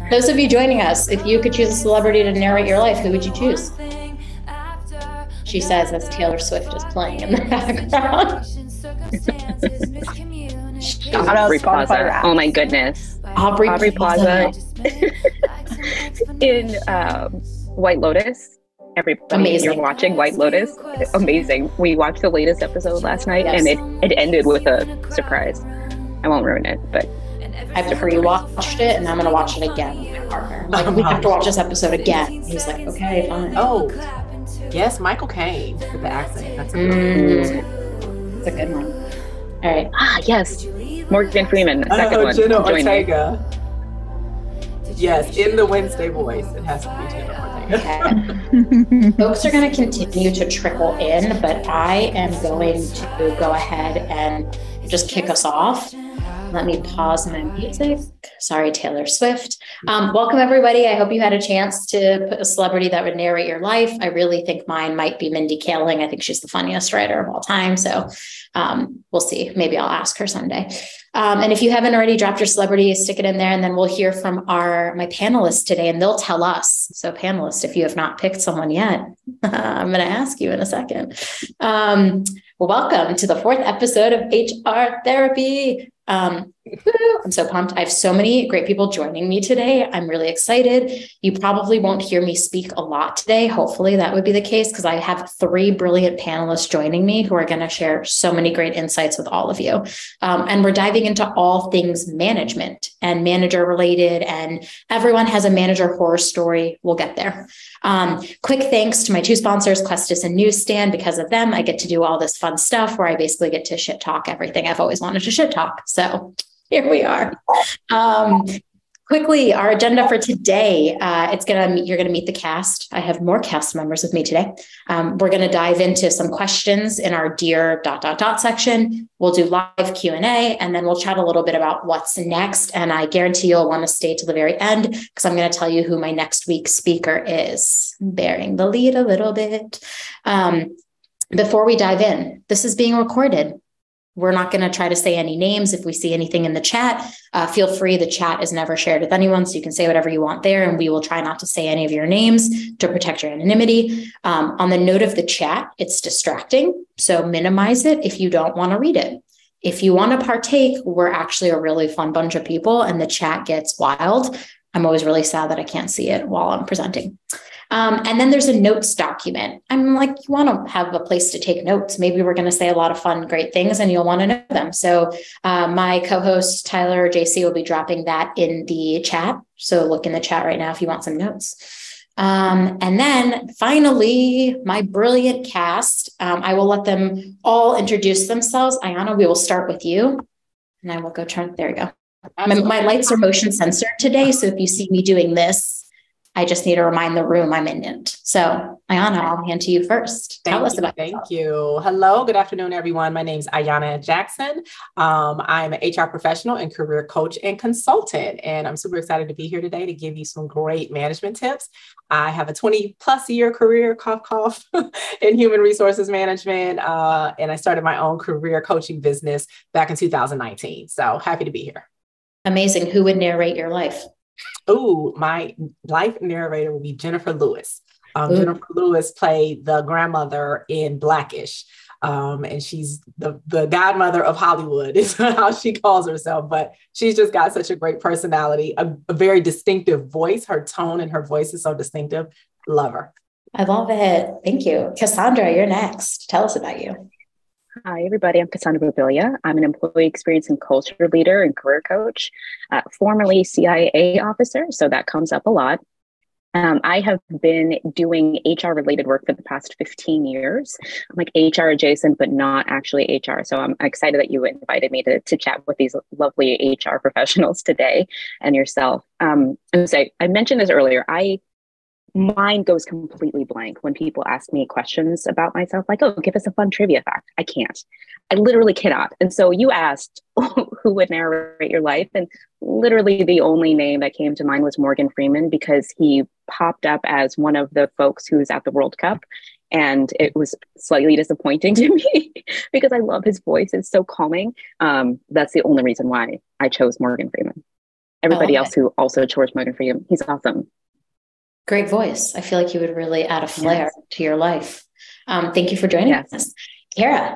Those of you joining us, if you could choose a celebrity to narrate your life, who would you choose? She says as Taylor Swift is playing in the background. Aubrey Plaza. Oh my goodness. Aubrey Plaza in White Lotus. Everybody, Amazing. You're watching White Lotus. Amazing. We watched the latest episode last night, yes. And it ended with a surprise. I won't ruin it, but I've pre-watched it, and I'm going to watch it again with my partner. Like, we have to watch this episode again. He's like, okay, fine. Oh, yes, Michael Caine with the accent. That's a good one. All right. Yes. Morgan Freeman, second one. Jenna Ortega. Yes, in the Wednesday voice, it has to be Jenna Ortega. Okay. Folks are going to continue to trickle in, but I am going to go ahead and just kick us off. Let me pause my music. Sorry, Taylor Swift. Welcome, everybody. I hope you had a chance to put a celebrity that would narrate your life. I really think mine might be Mindy Kaling. I think she's the funniest writer of all time. So we'll see. Maybe I'll ask her someday. And if you haven't already dropped your celebrity, stick it in there, and then we'll hear from my panelists today, and they'll tell us. So panelists, if you have not picked someone yet, I'm going to ask you in a second. Welcome to the 4th episode of HR Therapy. I'm so pumped. I have so many great people joining me today. I'm really excited. You probably won't hear me speak a lot today. Hopefully that would be the case, because I have 3 brilliant panelists joining me who are going to share so many great insights with all of you. And we're diving into all things management and manager related, and everyone has a manager horror story. We'll get there. Quick thanks to my 2 sponsors, Questus and Newsstand. Because of them, I get to do all this fun stuff where I basically get to shit talk everything I've always wanted to shit talk. So here we are. Quickly, our agenda for today, you're going to meet the cast. I have more cast members with me today. We're going to dive into some questions in our Dear ... section. We'll do live Q&A, and then we'll chat a little bit about what's next. And I guarantee you'll want to stay to the very end, because I'm going to tell you who my next week's speaker is. Bearing the lead a little bit. Before we dive in, this is being recorded. We're not going to try to say any names. If we see anything in the chat, feel free. The chat is never shared with anyone, so you can say whatever you want there, and we will try not to say any of your names to protect your anonymity. On the note of the chat, it's distracting, so minimize it if you don't want to read it. If you want to partake, we're actually a really fun bunch of people, and the chat gets wild. I'm always really sad that I can't see it while I'm presenting. And then there's a notes document. I'm like, you want to have a place to take notes. Maybe we're going to say a lot of fun, great things, and you'll want to know them. So my co-host, Tyler or JC, will be dropping that in the chat. So look in the chat right now if you want some notes. And then finally, my brilliant cast, I will let them all introduce themselves. Ayana, we will start with you. And I will go turn. There you go. My lights are motion censored today. So if you see me doing this, I just need to remind the room I'm in it. So, Ayana, I'll hand to you first. Tell us about yourself. Thank you. Hello, good afternoon, everyone. My name is Ayana Jackson. I'm an HR professional and career coach and consultant, and I'm super excited to be here today to give you some great management tips. I have a 20+ year career, cough, cough, in human resources management, and I started my own career coaching business back in 2019. So happy to be here. Amazing. Who would narrate your life? Oh, my life narrator will be Jennifer Lewis. Jennifer Lewis played the grandmother in Blackish. And she's the godmother of Hollywood is how she calls herself. But she's just got such a great personality, a very distinctive voice. Her tone and her voice is so distinctive. Love her. I love it. Thank you. Cassandra, you're next. Tell us about you. Hi, everybody. I'm Cassandra Babilia. I'm an employee experience and culture leader and career coach, formerly CIA officer, so that comes up a lot. I have been doing HR related work for the past 15 years. I'm like HR adjacent, but not actually HR. So I'm excited that you invited me to chat with these lovely HR professionals today and yourself. And so I mentioned this earlier. Mine goes completely blank when people ask me questions about myself, like, oh, give us a fun trivia fact. I can't. I literally cannot. And so you asked who would narrate your life. And literally the only name that came to mind was Morgan Freeman, because he popped up as one of the folks who was at the World Cup. And it was slightly disappointing to me because I love his voice. It's so calming. That's the only reason why I chose Morgan Freeman. everybody else who also chores Morgan for you. He's awesome. Great voice. I feel like you would really add a flair to your life. Thank you for joining us. Kara.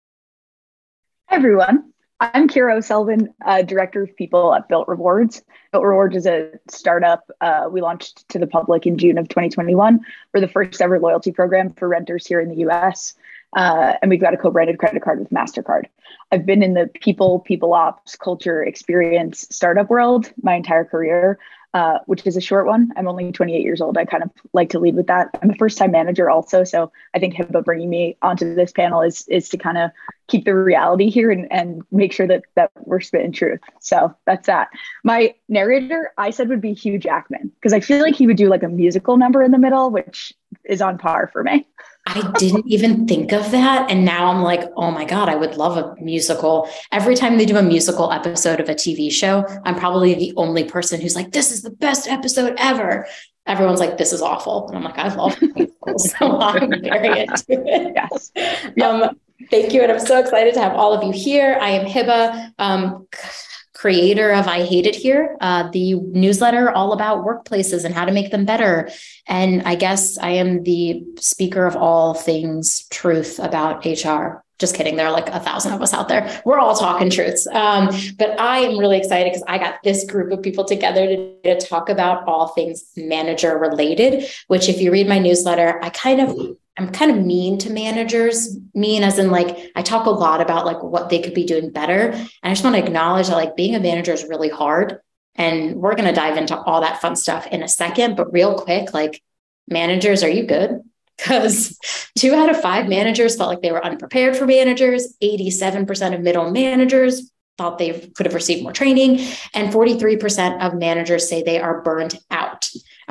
Hi, everyone. I'm Kara O'Sullivan, Director of People at Built Rewards. Built Rewards is a startup we launched to the public in June of 2021. We're the first ever loyalty program for renters here in the US. And we've got a co-branded credit card with MasterCard. I've been in the people ops, culture, experience, startup world my entire career, which is a short one. I'm only 28 years old. I kind of like to lead with that. I'm a first-time manager also. So I think Hibba bringing me onto this panel is to kind of keep the reality here and make sure that we're spitting truth. So that's that. My narrator, I said, would be Hugh Jackman, because I feel like he would do like a musical number in the middle, which is on par for me. I didn't even think of that. And now I'm like, oh my God, I would love a musical. Every time they do a musical episode of a TV show, I'm probably the only person who's like, this is the best episode ever. Everyone's like, this is awful. And I'm like, I love musicals. So I'm very into it. Yes. Thank you. And I'm so excited to have all of you here. I am Hibba, creator of I Hate It Here, the newsletter all about workplaces and how to make them better. And I guess I am the speaker of all things truth about HR. Just kidding. There are like 1,000 of us out there. We're all talking truths. But I am really excited because I got this group of people together to talk about all things manager related, which if you read my newsletter, I'm kind of mean to managers, mean as in like, I talk a lot about like what they could be doing better. And I just want to acknowledge that like being a manager is really hard. And we're going to dive into all that fun stuff in a second, but real quick, like managers, are you good? Because 2 out of 5 managers felt like they were unprepared for managers. 87% of middle managers thought they could have received more training. And 43% of managers say they are burned out.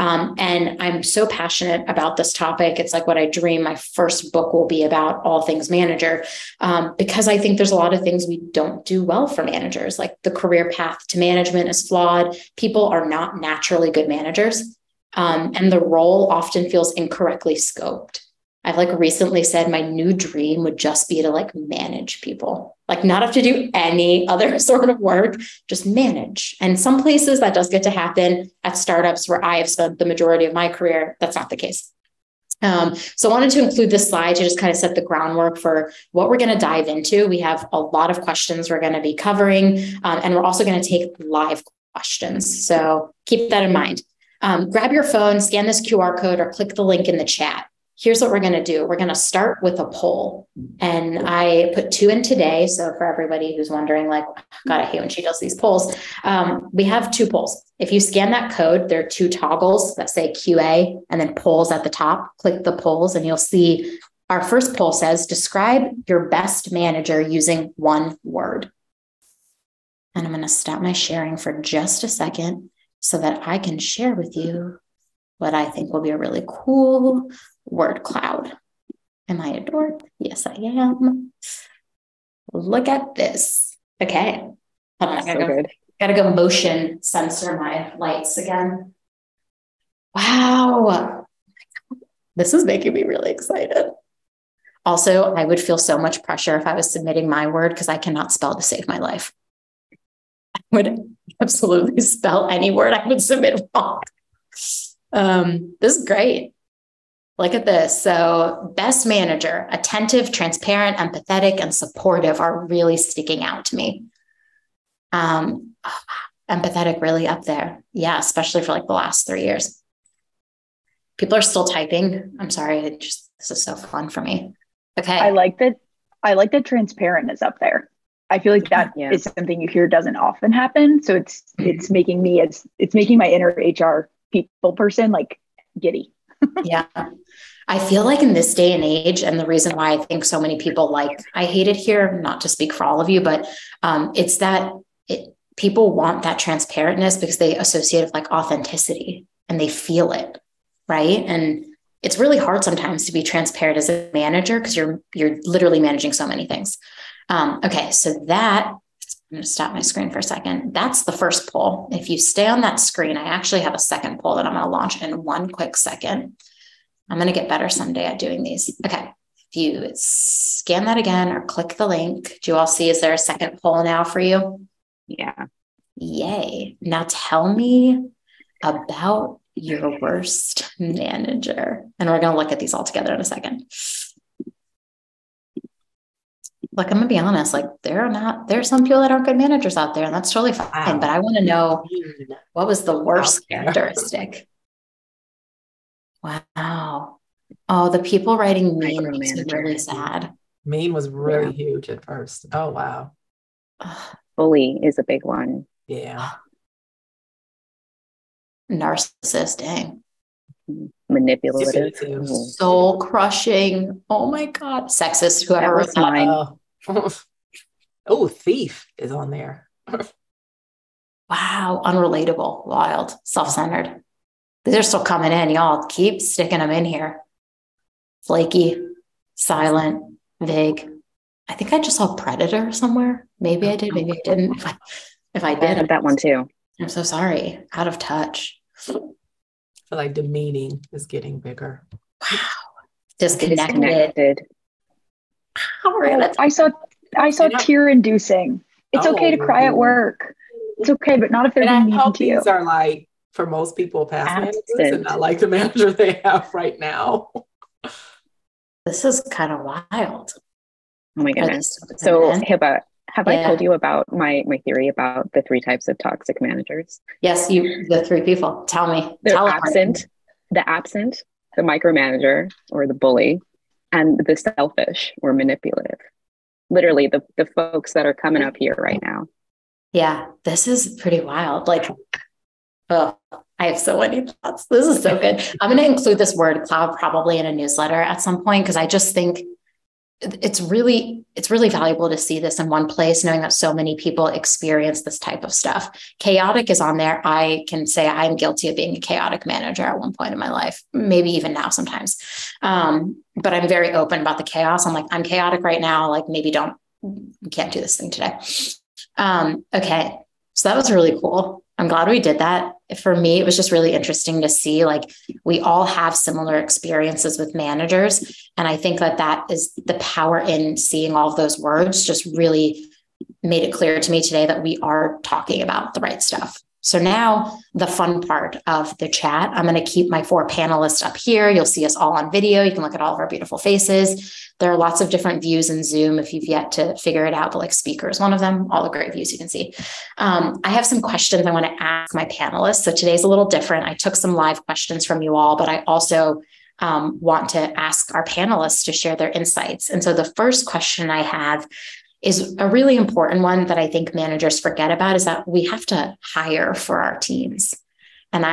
And I'm so passionate about this topic. It's like what I dream my first book will be about, all things manager, because I think there's a lot of things we don't do well for managers. Like the career path to management is flawed. People are not naturally good managers. And the role often feels incorrectly scoped. I've like recently said my new dream would just be to like manage people, like not have to do any other sort of work, just manage. And some places that does get to happen. At startups where I have spent the majority of my career, that's not the case. So I wanted to include this slide to just kind of set the groundwork for what we're going to dive into. We have a lot of questions we're going to be covering, and we're also going to take live questions. So keep that in mind. Grab your phone, scan this QR code, or click the link in the chat. Here's what we're going to do. We're going to start with a poll. And I put 2 in today. So for everybody who's wondering, like, God, I hate when she does these polls. We have 2 polls. If you scan that code, there are 2 toggles that say QA and then polls at the top. Click the polls and you'll see our first poll says, describe your best manager using 1 word. And I'm going to stop my sharing for just a second so that I can share with you what I think will be a really cool word cloud. Am I adored? Yes, I am. Look at this. Okay. Hold on, I gotta go motion sensor my lights again. Wow. This is making me really excited. Also, I would feel so much pressure if I was submitting my word because I cannot spell to save my life. I would absolutely spell any word I would submit wrong. This is great. Look at this. So best manager, attentive, transparent, empathetic, and supportive are really sticking out to me. Empathetic really up there. Yeah, especially for like the last 3 years. People are still typing. I'm sorry. This is so fun for me. Okay. I like that transparent is up there. I feel like that is something you hear doesn't often happen. So it's making my inner HR people person like giddy. Yeah. I feel like in this day and age, and the reason why I think so many people like I Hate It Here, not to speak for all of you, but it's that people want that transparentness because they associate it with like authenticity and they feel it, right? And it's really hard sometimes to be transparent as a manager because you're literally managing so many things. Okay, so I'm going to stop my screen for a second. That's the first poll. If you stay on that screen, I actually have a second poll that I'm going to launch in 1 quick second. I'm going to get better someday at doing these. Okay. If you scan that again or click the link, do you all see, is there a second poll now for you? Yeah. Yay. Now tell me about your worst manager. And we're going to look at these all together in a second. Look, I'm going to be honest, like there's some people that aren't good managers out there, and that's totally fine. Wow. But I want to know, what was the worst characteristic? Wow. Oh, the people writing mean makes me really sad. Mean was really huge at first. Oh, wow. Bully is a big one. Yeah. Narcissist, dang. Manipulative. Soul crushing. Oh my God. Sexist, whoever was mine. Oh, thief is on there. Wow. Unrelatable. Wild. Self-centered. They're still coming in. Y'all keep sticking them in here. Flaky, silent, vague. I think I just saw Predator somewhere. Maybe I did. Maybe I didn't. If I did, I had that one too. I'm so sorry. Out of touch. I feel like demeaning is getting bigger. Wow. Disconnected. I saw tear-inducing. It's okay to cry at work. It's okay, but not if they're being mean to you. These are like, for most people, past managers, and not like the manager they have right now. This is kind of wild. Oh my goodness. So Hiba, have I told you about my theory about the 3 types of toxic managers? Yes, the 3 people. Tell me. The absent, the micromanager or the bully, and the selfish or manipulative. Literally the folks that are coming up here right now. Yeah, this is pretty wild. Like, oh, I have so many thoughts. This is so good. I'm going to include this word cloud probably in a newsletter at some point, because I just think it's really valuable to see this in one place, knowing that so many people experience this type of stuff. Chaotic is on there. I can say I'm guilty of being a chaotic manager at one point in my life, maybe even now sometimes. But I'm very open about the chaos. I'm like, I'm chaotic right now. Like, maybe can't do this thing today. Okay. So that was really cool. I'm glad we did that. For me, it was just really interesting to see, like, we all have similar experiences with managers. And I think that is the power in seeing all of those words just really made it clear to me today that we are talking about the right stuff. So now the fun part of the chat, I'm going to keep my 4 panelists up here. You'll see us all on video. You can look at all of our beautiful faces. There are lots of different views in Zoom if you've yet to figure it out, but like speaker is one of them, all the great views you can see. I have some questions I want to ask my panelists. So today's a little different. I took some live questions from you all, but I also want to ask our panelists to share their insights. And so the first question I have is a really important one that I think managers forget about, is that we have to hire for our teams. And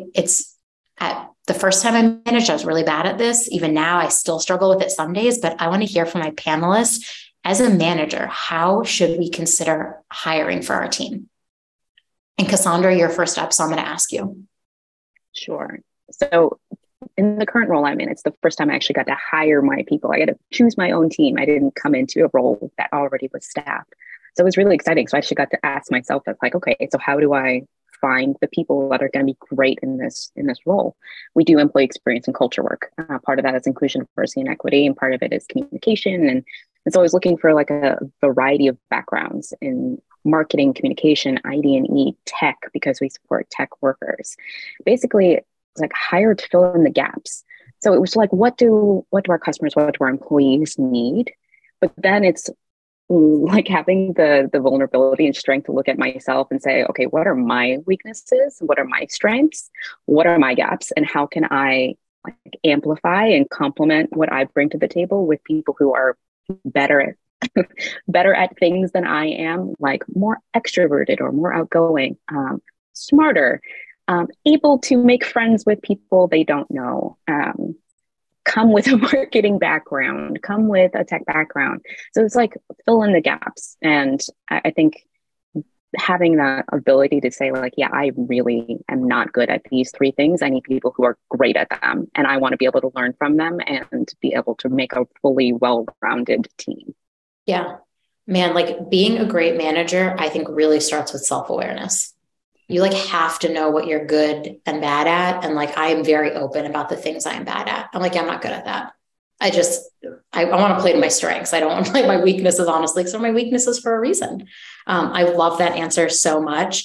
the first time I managed, I was really bad at this. Even now, I still struggle with it some days, but I want to hear from my panelists. As a manager, how should we consider hiring for our team? And Cassandra, you're first up, so I'm going to ask you. Sure. So in the current role I'm in, it's the first time I actually got to hire my people. I got to choose my own team. I didn't come into a role that already was staffed. So it was really exciting. So I actually got to ask myself, like, okay, so how do I find the people that are going to be great in this role? We do employee experience and culture work. Part of that is inclusion, diversity, and equity, and part of it is communication. And so I was looking for like a variety of backgrounds in marketing, communication, ID&E, tech, because we support tech workers. Basically, it's like hire to fill in the gaps. So it was like, what do our customers, what do our employees need? But then it's like having the vulnerability and strength to look at myself and say, okay, what are my weaknesses? What are my strengths? What are my gaps? And how can I like amplify and complement what I bring to the table with people who are better at things than I am, like more extroverted or more outgoing, smarter, able to make friends with people they don't know, come with a marketing background, come with a tech background. So it's like fill in the gaps. And I think having that ability to say like, yeah, I really am not good at these 3 things. I need people who are great at them. And I want to be able to learn from them and be able to make a fully well-rounded team. Yeah, man, like being a great manager, I think really starts with self-awareness. You like have to know what you're good and bad at. And like, I am very open about the things I'm bad at. I'm like, yeah, I'm not good at that. I want to play to my strengths. I don't want to play my weaknesses, honestly, because they're my weaknesses for a reason. I love that answer so much.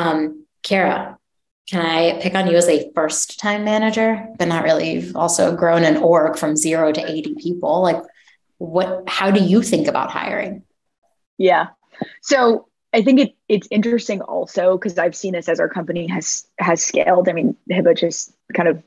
Kara, can I pick on you as a first-time manager, but not really? You've also grown an org from 0 to 80 people. Like, how do you think about hiring? Yeah. So I think it's interesting also because I've seen this as our company has scaled. I mean, Hiba just kind of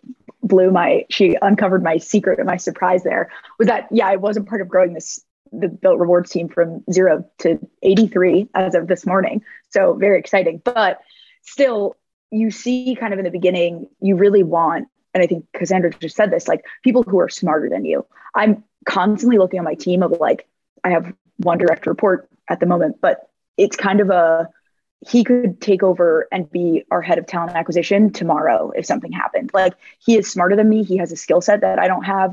she uncovered my secret and my surprise there was that, I wasn't part of growing the Built Rewards team from 0 to 83 as of this morning. So very exciting, but still you see kind of in the beginning, you really want, and I think Cassandra just said this, like people who are smarter than you. I'm constantly looking at my team of like, I have one direct report at the moment, but it's kind of he could take over and be our head of talent acquisition tomorrow if something happened. Like he is smarter than me. He has a skill set that I don't have.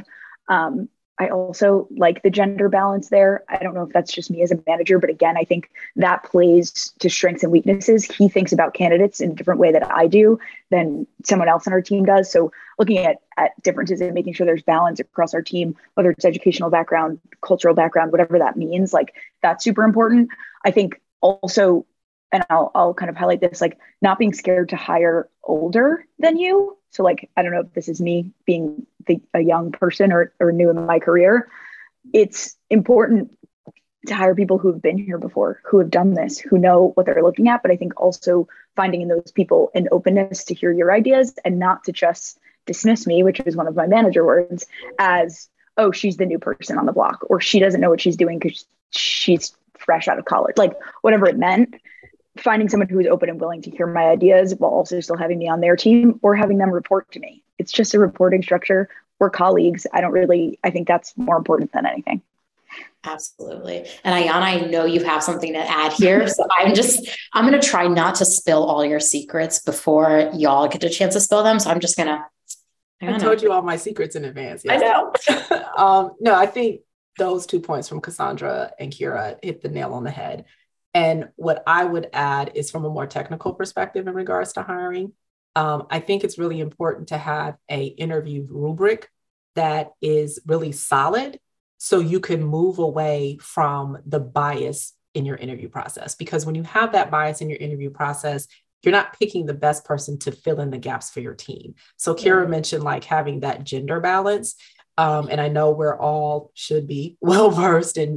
I also like the gender balance there. I don't know if that's just me as a manager, but again, I think that plays to strengths and weaknesses. He thinks about candidates in a different way that I do than someone else on our team does. So looking at differences and making sure there's balance across our team, whether it's educational background, cultural background, whatever that means, like that's super important. I think also, and I'll kind of highlight this, like not being scared to hire older than you. So like, I don't know if this is me being a young person or new in my career. It's important to hire people who have been here before, who have done this, who know what they're looking at. But I think also finding in those people an openness to hear your ideas and not to just dismiss me, which is one of my manager words, as, oh, she's the new person on the block, or she doesn't know what she's doing because she's fresh out of college, like whatever it meant. Finding someone who is open and willing to hear my ideas while also still having me on their team or having them report to me. It's just a reporting structure. We're colleagues. I think that's more important than anything. Absolutely. And Ayanna, I know you have something to add here. So I'm going to try not to spill all your secrets before y'all get a chance to spill them. So I'm just going to. I told you all my secrets in advance. Yes. I know. No, I think those 2 points from Cassandra and Kira hit the nail on the head. And what I would add is from a more technical perspective in regards to hiring. I think it's really important to have an interview rubric that is really solid so you can move away from the bias in your interview process. Because when you have that bias in your interview process, you're not picking the best person to fill in the gaps for your team. So Kira mentioned like having that gender balance. And I know we're all should be well-versed in,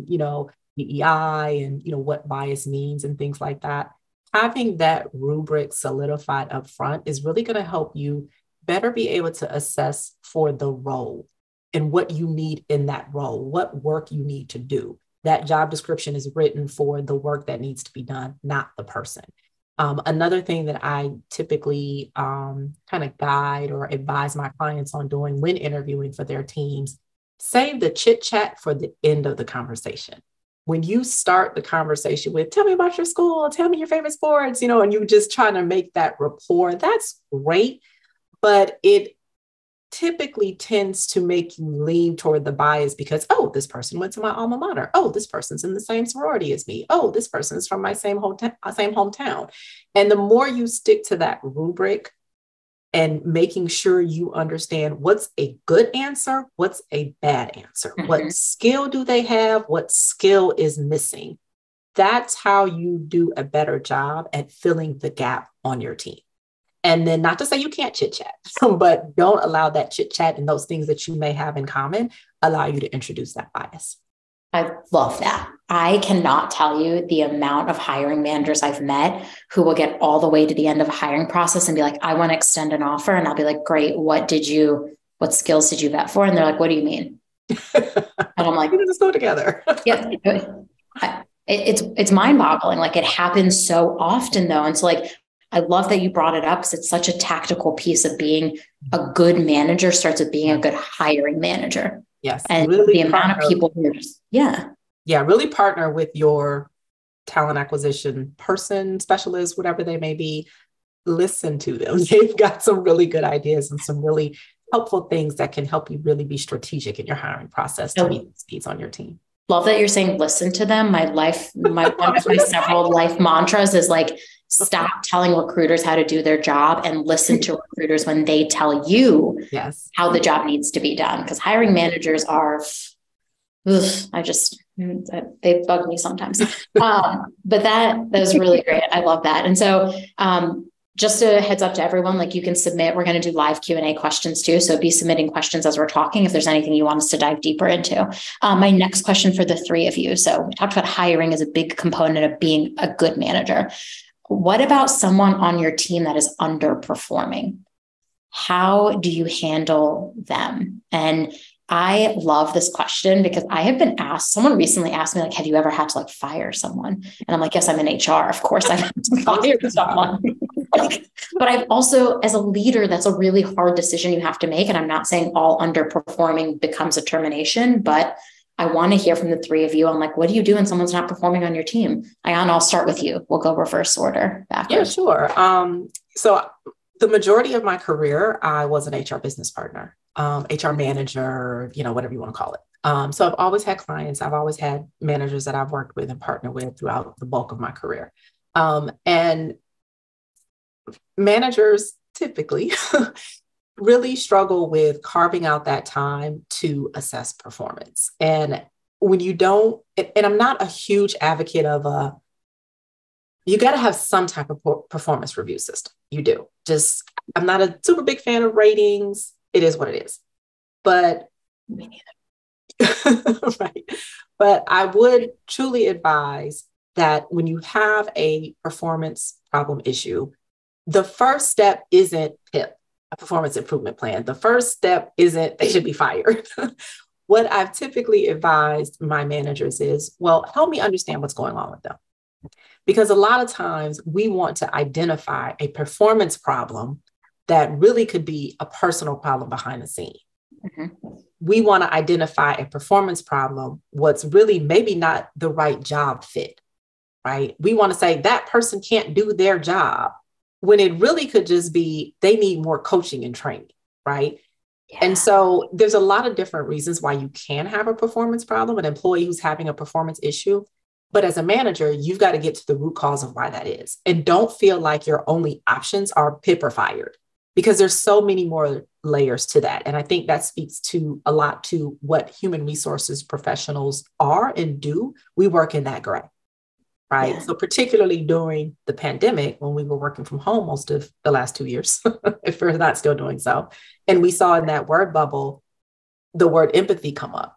DEI and, what bias means and things like that. Having that rubric solidified up front is really going to help you better be able to assess for the role and what you need in that role, what work you need to do. That job description is written for the work that needs to be done, not the person. Another thing that I typically kind of guide or advise my clients on doing when interviewing for their teams, save the chit chat for the end of the conversation. When you start the conversation with, tell me about your school, tell me your favorite sports, and you're just trying to make that rapport, that's great. But it typically tends to make you lean toward the bias because, oh, this person went to my alma mater. Oh, this person's in the same sorority as me. Oh, this person is from my same hometown. And the more you stick to that rubric and making sure you understand what's a good answer, what's a bad answer, what skill do they have, what skill is missing. That's how you do a better job at filling the gap on your team. And then not to say you can't chit chat, but don't allow that chit chat and those things that you may have in common allow you to introduce that bias. I love that. I cannot tell you the amount of hiring managers I've met who will get all the way to the end of a hiring process and be like, I want to extend an offer. And I'll be like, great. What skills did you vet for? And they're like, what do you mean? And I'm like, we just go together. Yeah. It's mind boggling. Like it happens so often though. And so like, I love that you brought it up because it's such a tactical piece of being a good manager starts with being a good hiring manager. Yes. And really the amount of people who are just, really partner with your talent acquisition person, specialist, whatever they may be. Listen to them. They've got some really good ideas and some really helpful things that can help you really be strategic in your hiring process to meet the needs on your team. Love that you're saying, listen to them. One of my several life mantras is like, Stop telling recruiters how to do their job and listen to recruiters when they tell you how the job needs to be done. Because hiring managers are, they bug me sometimes. But that was really great. I love that. And so just a heads up to everyone, like you can submit, we're going to do live Q&A questions too. So be submitting questions as we're talking, if there's anything you want us to dive deeper into. My next question for the three of you. So we talked about hiring as a big component of being a good manager. What about someone on your team that is underperforming? How do you handle them? And I love this question because I have been asked, someone recently asked me, like, have you ever had to like fire someone? And I'm like, yes, I'm in HR. Of course I've had to fire someone. But I've also, as a leader, that's a really hard decision you have to make. And I'm not saying all underperforming becomes a termination, but I want to hear from the three of you on like, what do you do when someone's not performing on your team? Ayanna, I'll start with you. We'll go reverse order backwards. Yeah, sure. So the majority of my career, I was an HR business partner, HR manager, whatever you want to call it. So I've always had clients. I've always had managers that I've worked with and partnered with throughout the bulk of my career. And managers typically really struggle with carving out that time to assess performance. And when you don't, and I'm not a huge advocate of you got to have some type of performance review system. You do. I'm not a super big fan of ratings. It is what it is. But me neither. Right. But I would truly advise that when you have a performance problem issue, the first step isn't PIP, a performance improvement plan. The first step isn't they should be fired. What I've typically advised my managers is, well, help me understand what's going on with them. Because a lot of times we want to identify a performance problem that really could be a personal problem behind the scene. Mm-hmm. We want to identify a performance problem, what's really maybe not the right job fit, right? We want to say that person can't do their job when it really could just be they need more coaching and training, right? Yeah. And so there's a lot of different reasons why you can have a performance problem, an employee who's having a performance issue. But as a manager, you've got to get to the root cause of why that is. And don't feel like your only options are PIP or fired, because there's so many more layers to that. And I think that speaks to a lot to what human resources professionals are and do. We work in that gray. Right. Yeah. So particularly during the pandemic, when we were working from home most of the last 2 years, if we're not still doing so, and we saw in that word bubble, the word empathy come up.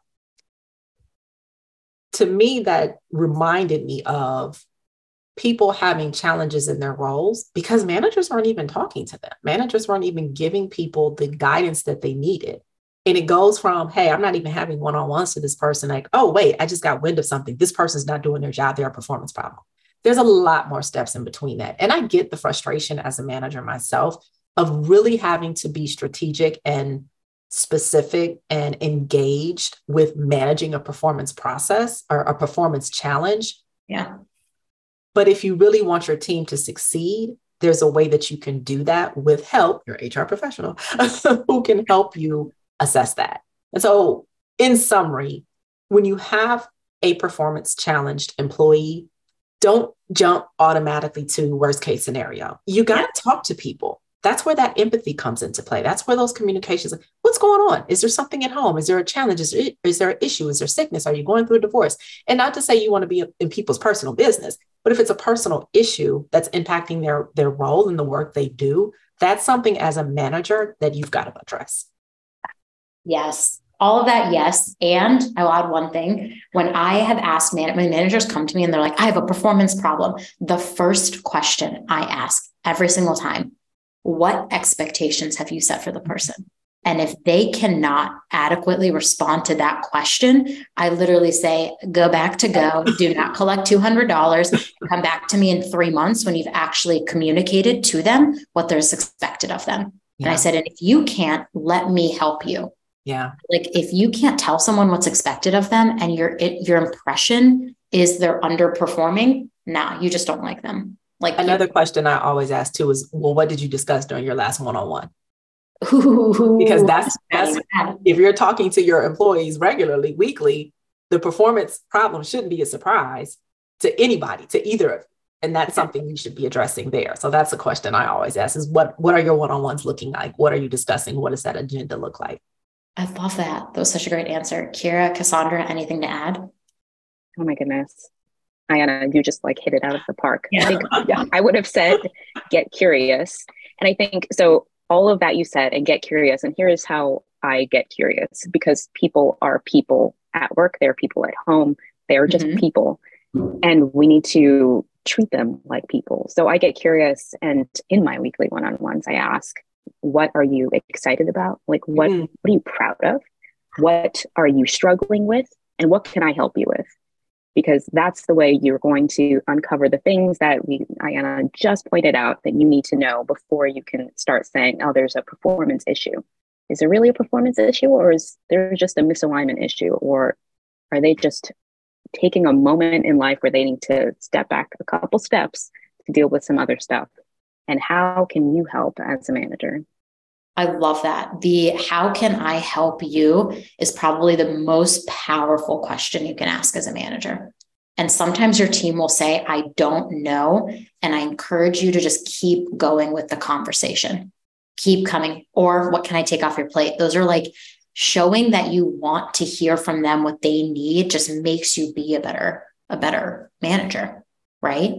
To me, that reminded me of people having challenges in their roles because managers weren't even talking to them. Managers weren't even giving people the guidance that they needed. And it goes from, hey, I'm not even having one-on-ones to this person. Like, oh, wait, I just got wind of something. This person's not doing their job. They're a performance problem. There's a lot more steps in between that. And I get the frustration as a manager myself of really having to be strategic and specific and engaged with managing a performance process or a performance challenge. Yeah. But if you really want your team to succeed, there's a way that you can do that with help, your HR professional who can help you assess that. And so in summary, when you have a performance challenged employee, don't jump automatically to worst case scenario. You got to talk to people. That's where that empathy comes into play. That's where those communications, what's going on? Is there something at home? Is there a challenge? Is there an issue? Is there sickness? Are you going through a divorce? And not to say you want to be in people's personal business, but if it's a personal issue that's impacting their role in the work they do, that's something as a manager that you've got to address. Yes. All of that, yes. And I will add one thing. When I have asked when managers come to me and they're like, I have a performance problem, the first question I ask every single time, what expectations have you set for the person? And if they cannot adequately respond to that question, I literally say, go back to go, do not collect $200, come back to me in 3 months when you've actually communicated to them what there's expected of them. Yeah. And I said, and if you can't, let me help you. Yeah. Like if you can't tell someone what's expected of them and your impression is they're underperforming, you just don't like them. Like another question I always ask too is, well, what did you discuss during your last one-on-one? Because that's if you're talking to your employees regularly, weekly, the performance problem shouldn't be a surprise to anybody, to either of you. And that's something you should be addressing there. So that's a question I always ask is what are your one-on-ones looking like? What are you discussing? What does that agenda look like? I love that. That was such a great answer. Kira, Cassandra, anything to add? Oh my goodness. Ayanna, you just like hit it out of the park. Yeah. I think I would have said, get curious. And I think, so all of that you said and get curious. And here is how I get curious, because people are people at work. They're people at home. They're just people. And we need to treat them like people. So I get curious. And in my weekly one-on-ones, I ask, what are you excited about? Like, what are you proud of? What are you struggling with? And what can I help you with? Because that's the way you're going to uncover the things that Ayanna just pointed out that you need to know before you can start saying, oh, there's a performance issue. Is there really a performance issue, or is there just a misalignment issue? Or are they just taking a moment in life where they need to step back a couple steps to deal with some other stuff? And how can you help as a manager? I love that. The how can I help you is probably the most powerful question you can ask as a manager. And sometimes your team will say, I don't know. And I encourage you to just keep going with the conversation. Keep coming. Or what can I take off your plate? Those are like showing that you want to hear from them what they need just makes you be a better manager, right?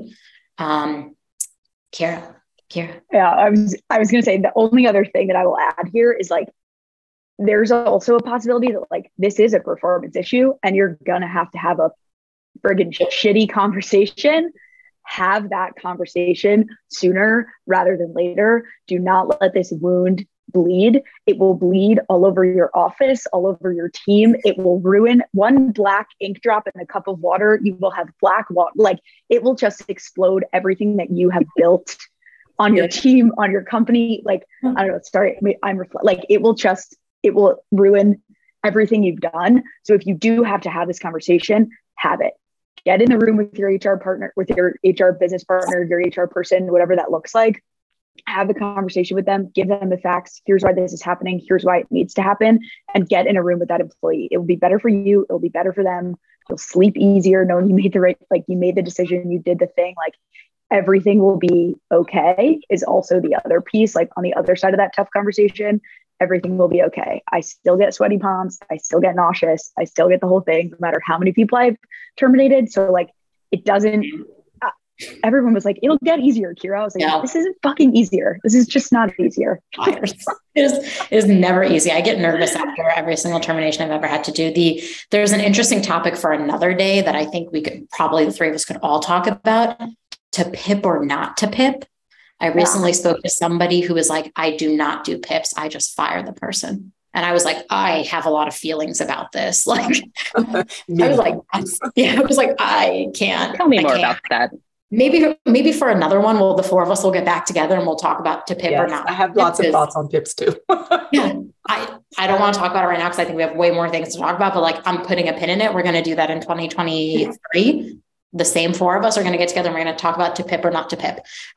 Kira. Yeah, I was going to say the only other thing that I will add here is like, there's also a possibility that like this is a performance issue and you're going to have a friggin' shitty conversation. Have that conversation sooner rather than later. Do not let this wound bleed. It will bleed all over your office, all over your team. It will ruin one black ink drop in a cup of water. You will have black water. Like it will just explode everything that you have built on your team, on your company. Like, I don't know, sorry, it will ruin everything you've done. So if you do have to have this conversation, have it. Get in the room with your HR partner, with your HR business partner, your HR person, whatever that looks like. Have the conversation with them, give them the facts. Here's why this is happening. Here's why it needs to happen, and get in a room with that employee. It will be better for you. It will be better for them. You'll sleep easier knowing you made you made the decision, you did the thing. Like, everything will be okay is also the other piece. Like on the other side of that tough conversation, everything will be okay. I still get sweaty palms. I still get nauseous. I still get the whole thing, no matter how many people I've terminated. So like, it doesn't, everyone was like, it'll get easier, Kira. I was like, This isn't fucking easier. This is just not easier. It is never easy. I get nervous after every single termination I've ever had to do. There's an interesting topic for another day that I think the three of us could all talk about. To PIP or not to PIP. I recently spoke to somebody who was like, I do not do PIPs. I just fire the person. And I was like, I have a lot of feelings about this. Like, I was like, I can't. Tell me more about that. Maybe for another one, the four of us will get back together and we'll talk about to PIP or not. I have lots of thoughts on PIPs too. Yeah. I don't want to talk about it right now because I think we have way more things to talk about, but like, I'm putting a pin in it. We're going to do that in 2023. The same four of us are going to get together and we're going to talk about to PIP or not to PIP.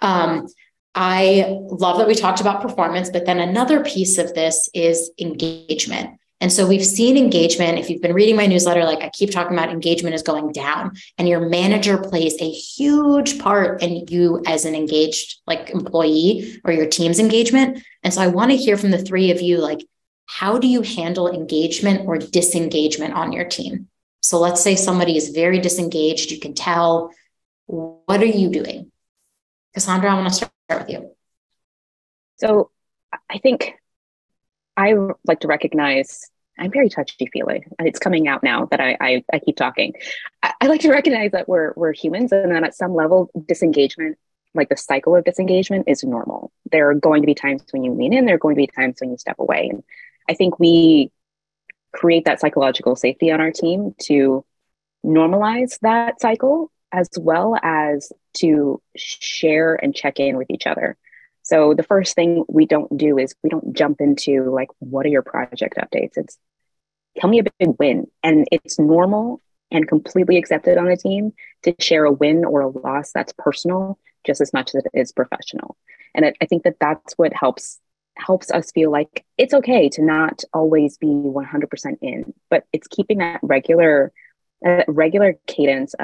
I love that we talked about performance, but then another piece of this is engagement. And so we've seen engagement. If you've been reading my newsletter, like I keep talking about, engagement is going down, and your manager plays a huge part in you as an engaged like employee or your team's engagement. And so I want to hear from the three of you, like, how do you handle engagement or disengagement on your team? So let's say somebody is very disengaged. You can tell. What are you doing? Cassandra, I want to start with you. So I think I like to recognize, I'm very touchy-feely. It's coming out now that I keep talking. I like to recognize that we're humans, and then at some level, disengagement, like the cycle of disengagement, is normal. There are going to be times when you lean in. There are going to be times when you step away. And I think we create that psychological safety on our team to normalize that cycle, as well as to share and check in with each other. So the first thing we don't do is we don't jump into like, what are your project updates? It's, tell me a big win. And it's normal and completely accepted on the team to share a win or a loss that's personal just as much as it is professional. And I think that that's what helps us feel like it's okay to not always be 100% in, but it's keeping that regular cadence of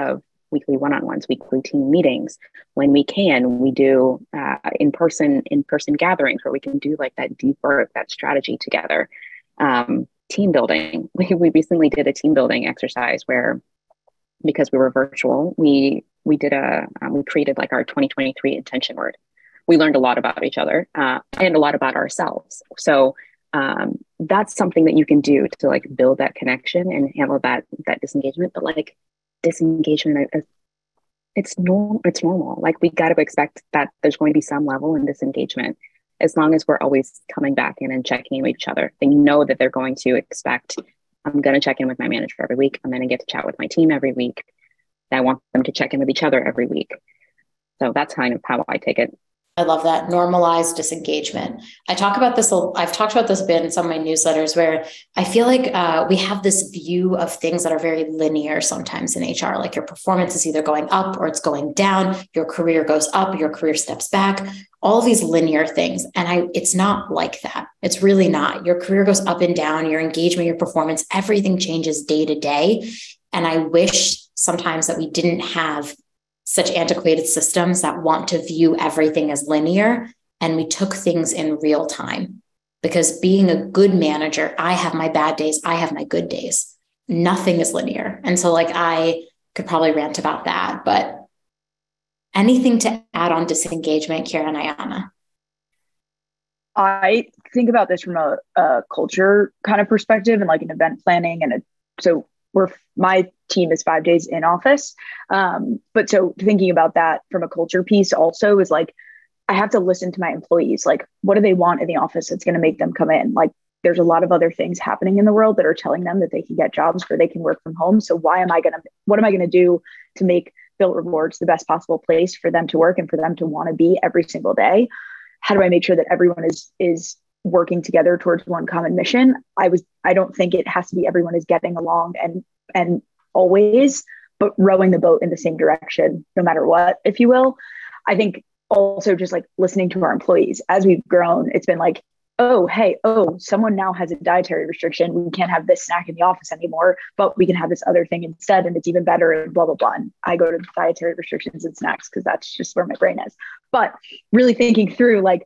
weekly one-on-ones, weekly team meetings. When we can, we do in-person gatherings where we can do like that deep work, that strategy together. Team building. We recently did a team building exercise where, because we were virtual, we created like our 2023 intention word. We learned a lot about each other and a lot about ourselves. So that's something that you can do to like build that connection and handle that disengagement. But like disengagement, it's normal. Like we got to expect that there's going to be some level in disengagement, as long as we're always coming back in and checking in with each other. They know that they're going to expect, I'm going to check in with my manager every week. I'm going to get to chat with my team every week. I want them to check in with each other every week. So that's kind of how I take it. I love that. Normalized disengagement. I've talked about this a bit in some of my newsletters, where I feel like we have this view of things that are very linear sometimes in HR. Like your performance is either going up or it's going down. Your career goes up, your career steps back, all these linear things. And it's not like that. It's really not. Your career goes up and down, your engagement, your performance, everything changes day to day. And I wish sometimes that we didn't have such antiquated systems that want to view everything as linear, and we took things in real time. Because being a good manager, I have my bad days, I have my good days. Nothing is linear. And so like I could probably rant about that, but anything to add on disengagement, Kira and Ayana? I think about this from a culture kind of perspective and like an event planning. So my team is 5 days in office. But so thinking about that from a culture piece also is like, I have to listen to my employees. Like, what do they want in the office that's going to make them come in? Like, there's a lot of other things happening in the world that are telling them that they can get jobs where they can work from home. So what am I going to do to make Built Rewards the best possible place for them to work and for them to want to be every single day? How do I make sure that everyone is working together towards one common mission? I don't think it has to be everyone is getting along and always, but rowing the boat in the same direction, no matter what, if you will. I think also just like listening to our employees as we've grown, it's been like, someone now has a dietary restriction. We can't have this snack in the office anymore, but we can have this other thing instead. And it's even better and blah, blah, blah. And I go to dietary restrictions and snacks because that's just where my brain is. But really thinking through like,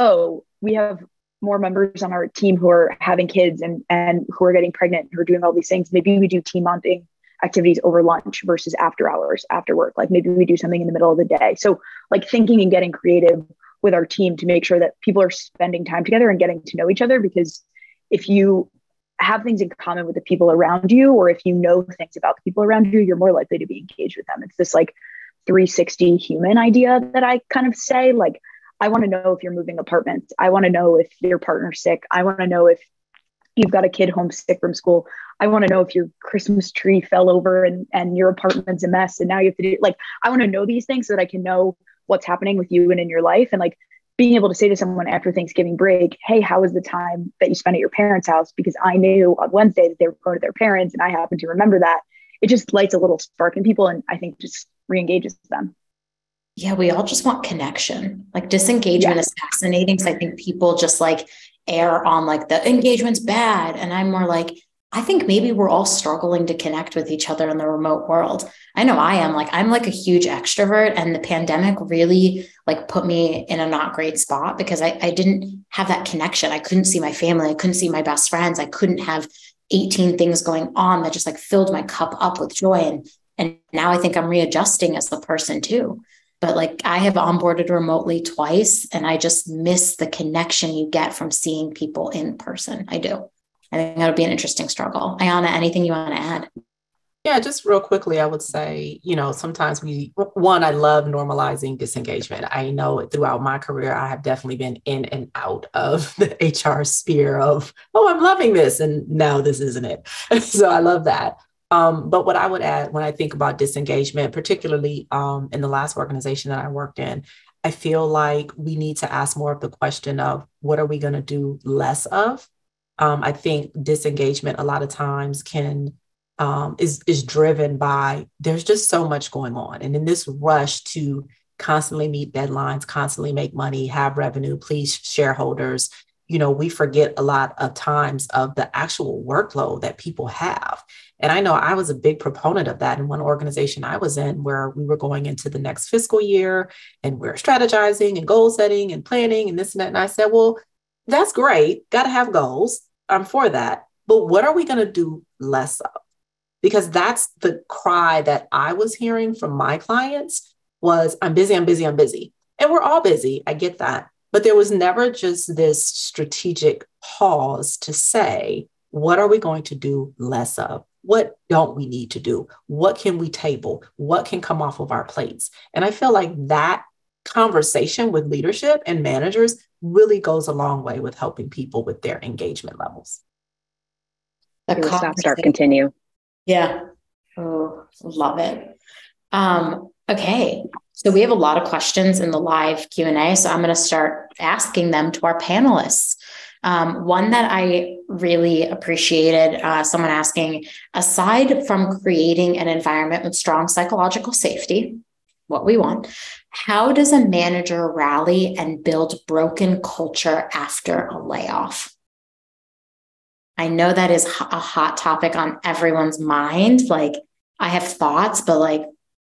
we have more members on our team who are having kids and who are getting pregnant, who are doing all these things. Maybe we do team bonding activities over lunch versus after hours, after work. Like maybe we do something in the middle of the day. So like thinking and getting creative with our team to make sure that people are spending time together and getting to know each other. Because if you have things in common with the people around you, or if you know things about the people around you, you're more likely to be engaged with them. It's this like 360 human idea that I kind of say, like, I want to know if you're moving apartments. I want to know if your partner's sick. I want to know if you've got a kid homesick from school. I want to know if your Christmas tree fell over and your apartment's a mess and now you have to do, like, I want to know these things so that I can know what's happening with you and in your life. And like being able to say to someone after Thanksgiving break, hey, how was the time that you spent at your parents' house? Because I knew on Wednesday that they were going to their parents and I happen to remember that. It just lights a little spark in people and I think just re-engages them. Yeah, we all just want connection. Like disengagement is fascinating. So I think people just like err on like the engagement's bad. And I'm more like, I think maybe we're all struggling to connect with each other in the remote world. I know I am. Like, I'm like a huge extrovert, and the pandemic really like put me in a not great spot because I didn't have that connection. I couldn't see my family. I couldn't see my best friends. I couldn't have 18 things going on that just like filled my cup up with joy. And now I think I'm readjusting as a person too. But like I have onboarded remotely twice and I just miss the connection you get from seeing people in person. I do. I think that'll be an interesting struggle. Ayana, anything you want to add? Yeah, just real quickly, I would say, sometimes I love normalizing disengagement. I know throughout my career, I have definitely been in and out of the HR sphere of, I'm loving this. And no, this isn't it. So I love that. But what I would add when I think about disengagement, particularly in the last organization that I worked in, I feel like we need to ask more of the question of what are we going to do less of? I think disengagement a lot of times is driven by there's just so much going on. And in this rush to constantly meet deadlines, constantly make money, have revenue, please shareholders, we forget a lot of times of the actual workload that people have. And I know I was a big proponent of that in one organization I was in, where we were going into the next fiscal year and we're strategizing and goal setting and planning and this and that. And I said, well, that's great. Got to have goals. I'm for that. But what are we going to do less of? Because that's the cry that I was hearing from my clients was, I'm busy, I'm busy, I'm busy. And we're all busy. I get that. But there was never just this strategic pause to say, what are we going to do less of? What don't we need to do? What can we table? What can come off of our plates? And I feel like that conversation with leadership and managers really goes a long way with helping people with their engagement levels. Stop, start, continue. Yeah. Oh, love it. Okay. So we have a lot of questions in the live Q&A. So I'm going to start asking them to our panelists. One that I really appreciated, someone asking, aside from creating an environment with strong psychological safety, what we want, how does a manager rally and build broken culture after a layoff? I know that is a hot topic on everyone's mind. Like, I have thoughts, but like,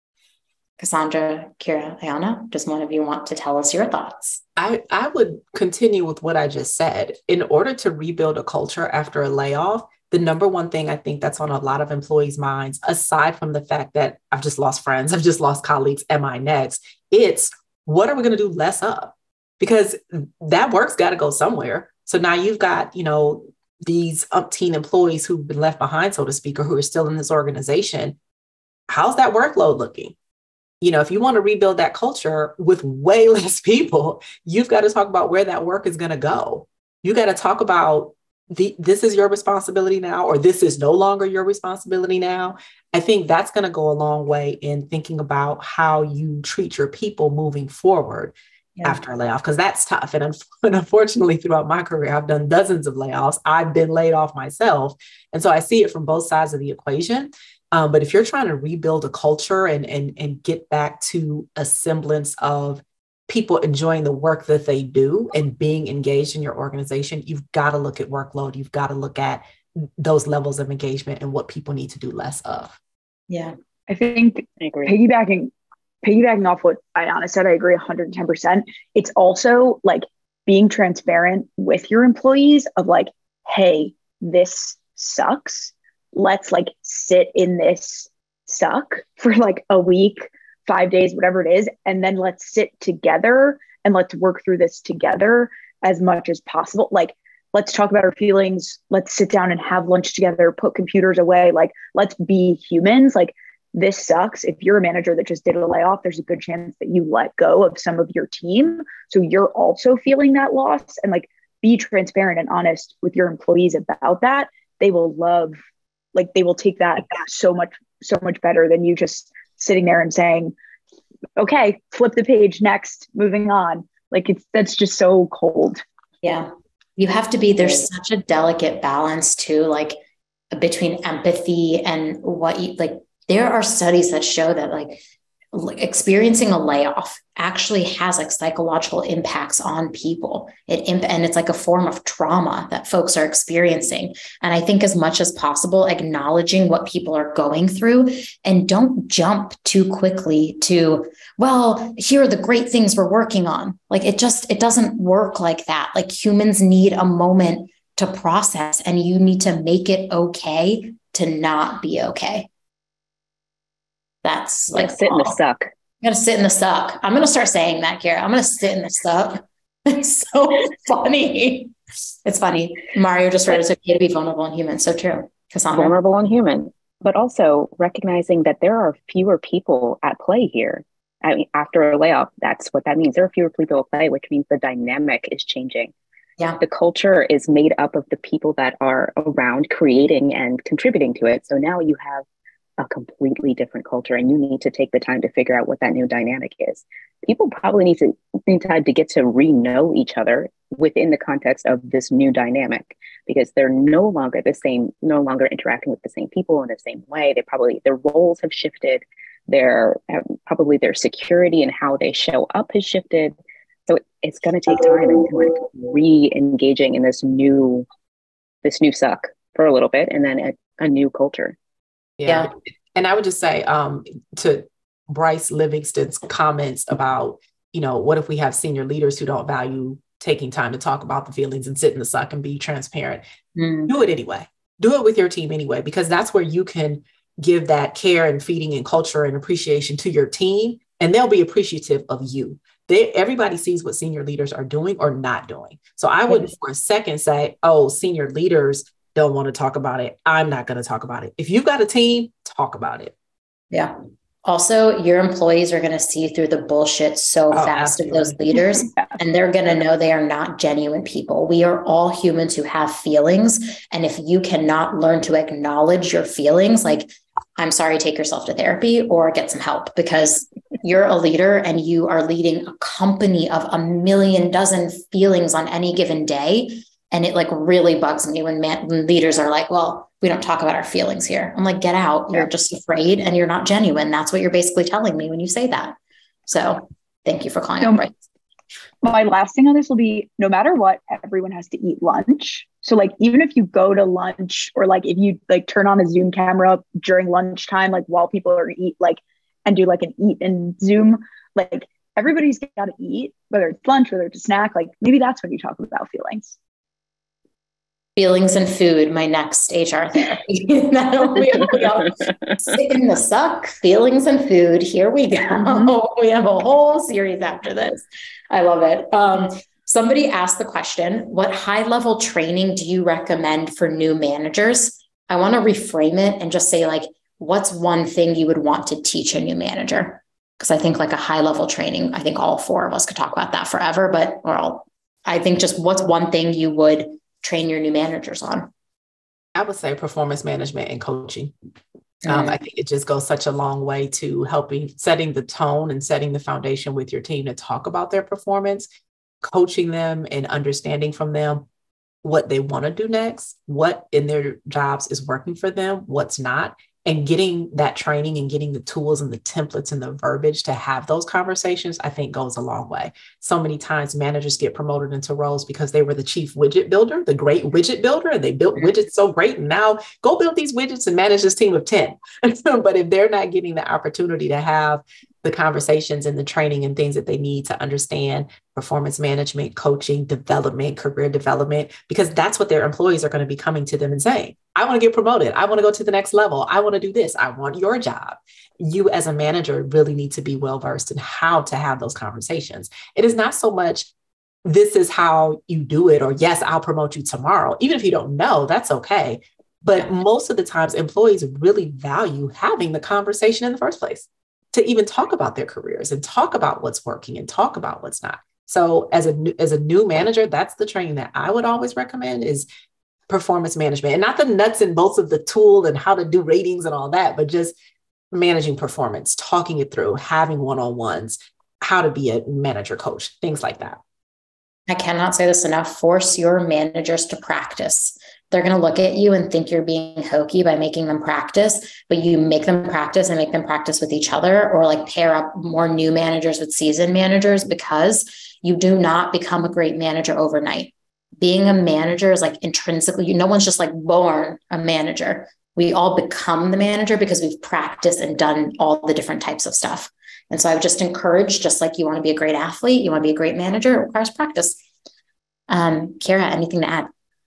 Cassandra, Kira, Ayana, does one of you want to tell us your thoughts? I would continue with what I just said. In order to rebuild a culture after a layoff, the number one thing I think that's on a lot of employees' minds, aside from the fact that I've just lost friends, I've just lost colleagues, am I next? It's, what are we going to do less of? Because that work's got to go somewhere. So now you've got, these umpteen employees who've been left behind, so to speak, or who are still in this organization. How's that workload looking? If you want to rebuild that culture with way less people, you've got to talk about where that work is going to go. You got to talk about this is your responsibility now, or this is no longer your responsibility now. I think that's going to go a long way in thinking about how you treat your people moving forward after a layoff, because that's tough. And unfortunately, throughout my career, I've done dozens of layoffs. I've been laid off myself. And so I see it from both sides of the equation. But if you're trying to rebuild a culture and get back to a semblance of people enjoying the work that they do and being engaged in your organization, you've got to look at workload. You've got to look at those levels of engagement and what people need to do less of. Yeah, I think piggybacking off what Ayana said, I agree 110%. It's also like being transparent with your employees of like, hey, this sucks. Let's like sit in this suck for like a week, 5 days, whatever it is. And then let's sit together and let's work through this together as much as possible. Like, let's talk about our feelings. Let's sit down and have lunch together, put computers away. Like, let's be humans. Like, this sucks. If you're a manager that just did a layoff, there's a good chance that you let go of some of your team. So you're also feeling that loss, and like, be transparent and honest with your employees about that. They will they will take that so much better than you just sitting there and saying, okay, flip the page, next, moving on. Like, that's just so cold. Yeah. You have to be, there's such a delicate balance too, like between empathy and what you like. There are studies that show that like experiencing a layoff actually has like psychological impacts on people. And it's like a form of trauma that folks are experiencing. And I think as much as possible, acknowledging what people are going through, and don't jump too quickly to, well, here are the great things we're working on. Like, it doesn't work like that. Like, humans need a moment to process, and you need to make it okay to not be okay. That's like, sit in the suck. I'm going to sit in the suck. I'm going to start saying that, Kira. I'm going to sit in the suck. It's so funny. It's funny. Mario just wrote, it's okay to be vulnerable and human. So true. Cassandra. Vulnerable and human, but also recognizing that there are fewer people at play here. I mean, after a layoff, that's what that means. There are fewer people at play, which means the dynamic is changing. Yeah. The culture is made up of the people that are around creating and contributing to it. So now you have a completely different culture, and you need to take the time to figure out what that new dynamic is. People probably need time to get to know each other within the context of this new dynamic, because they're no longer the same, no longer interacting with the same people in the same way. Their roles have shifted. Their security and how they show up has shifted. So it's going to take time and like re-engaging in this new suck for a little bit, and then a new culture. Yeah. And I would just say to Bryce Livingston's comments about, what if we have senior leaders who don't value taking time to talk about the feelings and sit in the suck and be transparent? Do it anyway. Do it with your team anyway, because that's where you can give that care and feeding and culture and appreciation to your team, and they'll be appreciative of you. Everybody sees what senior leaders are doing or not doing. So I wouldn't for a second say, oh, senior leaders don't want to talk about it, I'm not going to talk about it. If you've got a team, talk about it. Yeah. Also, your employees are going to see through the bullshit so fast of those leaders, and they're going to know they are not genuine people. We are all humans who have feelings. And if you cannot learn to acknowledge your feelings, like, I'm sorry, take yourself to therapy or get some help, because you're a leader and you are leading a company of a million dozen feelings on any given day. And it like really bugs me when leaders are like, well, we don't talk about our feelings here. I'm like, get out. You're just afraid and you're not genuine. That's what you're basically telling me when you say that. So thank you for calling out, Bryce. My last thing on this will be, no matter what, everyone has to eat lunch. So like, even if you go to lunch, or like if you like turn on a Zoom camera during lunchtime, like while people are and do like an eat and Zoom, like everybody's got to eat, whether it's lunch, whether it's a snack, like maybe that's when you talk about feelings. Feelings and food, my next HR therapy. we all sit in the suck, feelings and food. Here we go. We have a whole series after this. I love it. Somebody asked the question, what high-level training do you recommend for new managers? I want to reframe it and just say, like, what's one thing you would want to teach a new manager? Because I think like a high-level training, I think all four of us could talk about that forever, I think just what's one thing you would train your new managers on? I would say performance management and coaching. I think it just goes such a long way to setting the tone and setting the foundation with your team to talk about their performance, coaching them and understanding from them what they want to do next, what in their jobs is working for them, what's not, and getting that training and getting the tools and the templates and the verbiage to have those conversations, I think goes a long way. So many times managers get promoted into roles because they were the chief widget builder, the great widget builder, and they built widgets so great. And now go build these widgets and manage this team of 10. But if they're not getting the opportunity to have the conversations and the training and things that they need to understand performance management, coaching, development, career development, because that's what their employees are going to be coming to them and saying, I want to get promoted. I want to go to the next level. I want to do this. I want your job. You as a manager really need to be well-versed in how to have those conversations. It is not so much, this is how you do it, or yes, I'll promote you tomorrow. Even if you don't know, that's okay. But most of the times employees really value having the conversation in the first place, to even talk about their careers and talk about what's working and talk about what's not. So as a new manager, that's the training that I would always recommend, is performance management, and not the nuts and bolts of the tool and how to do ratings and all that, but just managing performance, talking it through, having one-on-ones, how to be a manager coach, things like that. I cannot say this enough. Force your managers to practice. They're going to look at you and think you're being hokey by making them practice, but you make them practice and make them practice with each other, or like pair up more new managers with seasoned managers, because you do not become a great manager overnight. Being a manager is like intrinsically, no one's just like born a manager. We all become the manager because we've practiced and done all the different types of stuff. And so I would just encourage, just like you want to be a great athlete, you want to be a great manager, it requires practice. Kira, anything to add?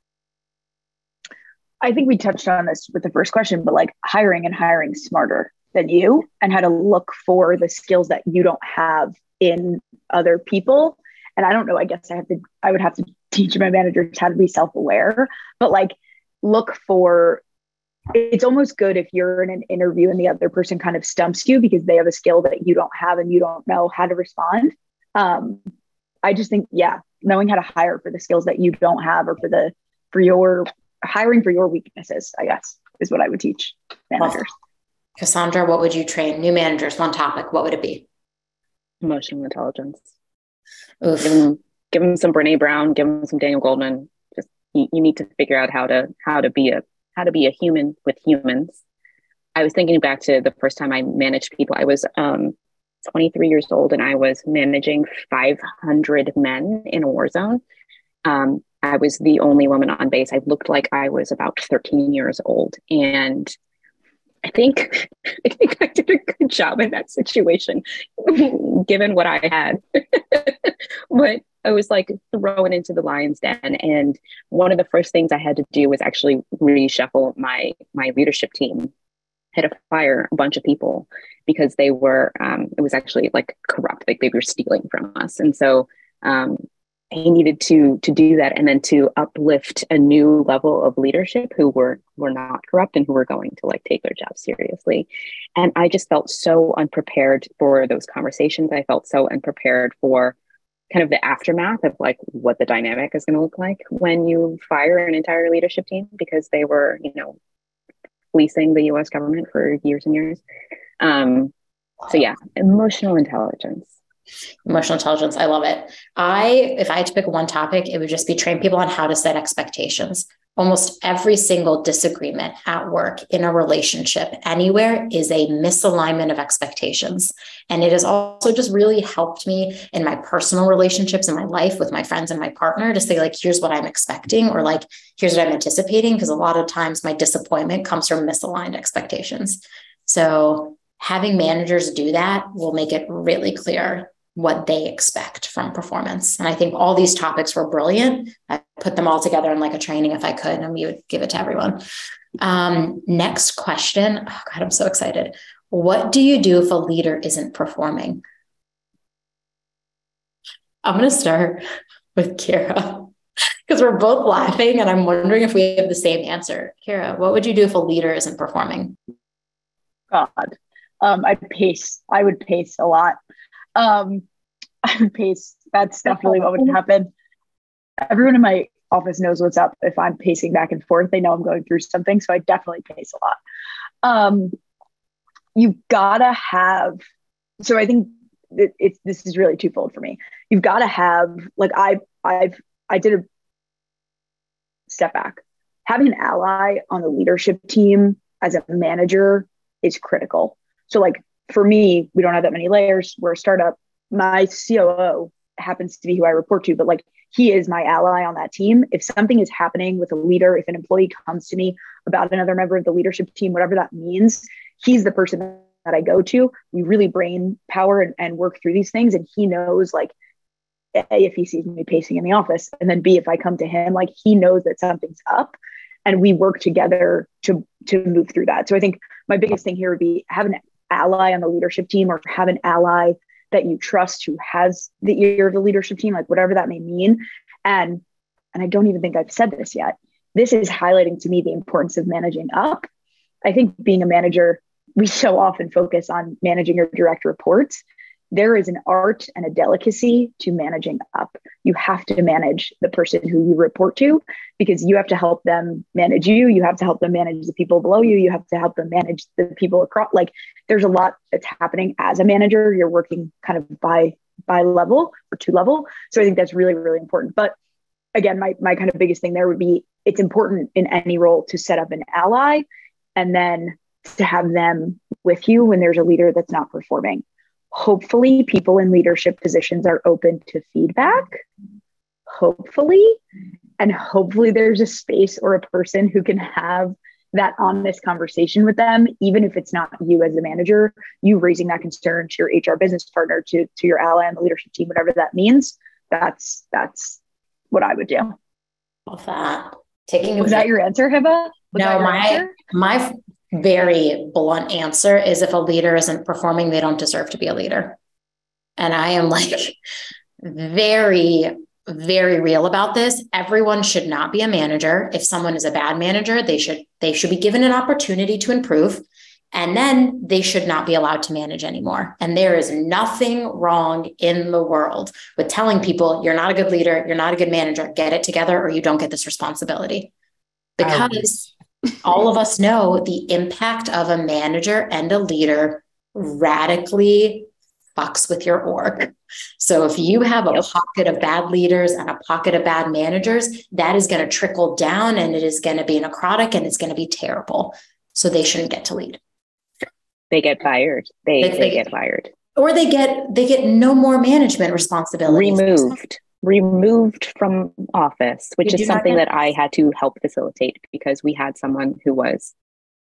I think we touched on this with the first question, but like hiring smarter than you, and how to look for the skills that you don't have in other people. And I don't know, I guess I would have to teach my managers how to be self-aware, but like look for, it's almost good if you're in an interview and the other person kind of stumps you because they have a skill that you don't have and you don't know how to respond. I just think, knowing how to hire for the skills that you don't have, or for your hiring for your weaknesses, I guess, is what I would teach managers. Cassandra, what would you train new managers? One topic, what would it be? Emotional intelligence. Oof. Give them some Brené Brown, give them some Daniel Goleman. Just you need to figure out how to be a human with humans. I was thinking back to the first time I managed people. I was 23 years old and I was managing 500 men in a war zone. I was the only woman on base. I looked like I was about 13 years old. And I think I did a good job in that situation, given what I had. But I was like thrown into the lion's den. And one of the first things I had to do was actually reshuffle my leadership team. I had to fire a bunch of people because they were, it was actually like corrupt, like they were stealing from us. And so I needed to do that and then to uplift a new level of leadership who were not corrupt and who were going to like take their job seriously. And I just felt so unprepared for those conversations. I felt so unprepared for kind of the aftermath of like what the dynamic is going to look like when you fire an entire leadership team because they were, fleecing the US government for years and years. So yeah, emotional intelligence. Emotional intelligence. I love it. If I had to pick one topic, it would just be train people on how to set expectations. Almost every single disagreement at work, in a relationship, anywhere is a misalignment of expectations. And it has also just really helped me in my personal relationships in my life with my friends and my partner to say, like, here's what I'm expecting, or like, here's what I'm anticipating. Because a lot of times my disappointment comes from misaligned expectations. So having managers do that will make it really clear what they expect from performance. And I think all these topics were brilliant. I put them all together in like a training if I could, and we would give it to everyone. Next question. Oh God, I'm so excited. What do you do if a leader isn't performing? I'm going to start with Kira because we're both laughing and I'm wondering if we have the same answer. Kira, what would you do if a leader isn't performing? God, I'd pace. I would pace a lot. I would pace. That's definitely what would happen. Everyone in my office knows what's up. If I'm pacing back and forth, they know I'm going through something. So I definitely pace a lot. You've got to have, so I think this is really twofold for me. You've got to have, like, I did a step back. Having an ally on the leadership team as a manager is critical. So like, for me, we don't have that many layers. We're a startup. My COO happens to be who I report to, but like he is my ally on that team. If something is happening with a leader, if an employee comes to me about another member of the leadership team, whatever that means, he's the person that I go to. We really brain power and work through these things. And he knows, like, A, if he sees me pacing in the office, and then B, if I come to him, like he knows that something's up and we work together to move through that. So I think my biggest thing here would be have an ally on the leadership team, or have an ally that you trust who has the ear of the leadership team, like whatever that may mean. And I don't even think I've said this yet. This is highlighting to me the importance of managing up. I think being a manager, we so often focus on managing your direct reports. There is an art and a delicacy to managing up. You have to manage the person who you report to, because you have to help them manage you. You have to help them manage the people below you. You have to help them manage the people across. Like, there's a lot that's happening as a manager. You're working kind of by level or to level. So I think that's really, really important. But again, my kind of biggest thing there would be, it's important in any role to set up an ally and then to have them with you when there's a leader that's not performing. Hopefully people in leadership positions are open to feedback, hopefully there's a space or a person who can have that honest conversation with them, even if it's not you as a manager, you raising that concern to your HR business partner, to your ally on the leadership team, whatever that means. That's what I would do. Love that. Was that your answer, Hiba? No, my very blunt answer is, if a leader isn't performing, they don't deserve to be a leader. And I am like very, very real about this. Everyone should not be a manager. If someone is a bad manager, they should be given an opportunity to improve, and then they should not be allowed to manage anymore. And there is nothing wrong in the world with telling people, you're not a good leader, you're not a good manager, get it together, or you don't get this responsibility. Because all of us know the impact of a manager and a leader radically fucks with your org. So if you have a pocket of bad leaders and a pocket of bad managers, that is going to trickle down, and it is going to be necrotic, and it's going to be terrible. So they shouldn't get to lead. They get fired. They get fired. Or they get no more management responsibilities. Removed from office, which is something that I had to help facilitate because we had someone who was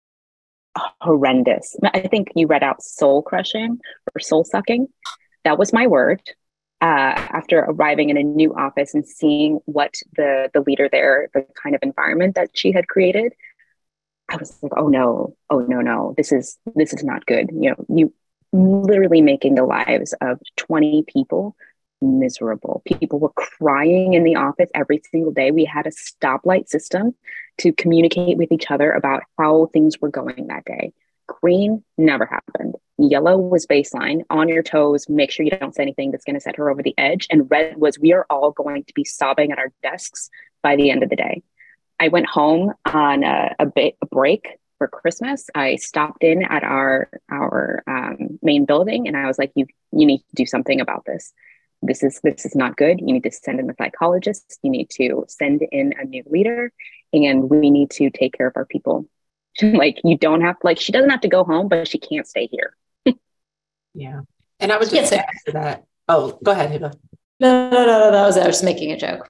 horrendous. I think you read out soul crushing or soul sucking. That was my word. After arriving in a new office and seeing what the leader there, the kind of environment that she had created, I was like, oh no, this is not good. You literally making the lives of 20 people miserable. People were crying in the office every single day. We had a stoplight system to communicate with each other about how things were going that day. Green never happened. Yellow was baseline, on your toes, make sure you don't say anything that's going to set her over the edge. And red was, we are all going to be sobbing at our desks by the end of the day. I went home on a break for Christmas. I stopped in at our main building and I was like, you need to do something about this. This is not good. You need to send in a psychologist. You need to send in a new leader, and we need to take care of our people. Like, you don't have, like, she doesn't have to go home, but she can't stay here. Yeah. And I would just add to that. Oh, go ahead, Hiba. No. I was just making a joke.